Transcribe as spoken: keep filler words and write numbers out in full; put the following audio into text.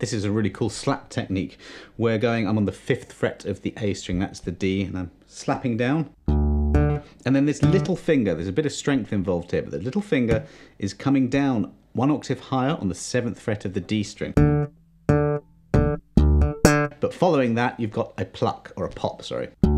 This is a really cool slap technique. We're going, I'm on the fifth fret of the A string, that's the D, and I'm slapping down. And then this little finger, there's a bit of strength involved here, but the little finger is coming down one octave higher on the seventh fret of the D string. But following that, you've got a pluck, or a pop, sorry.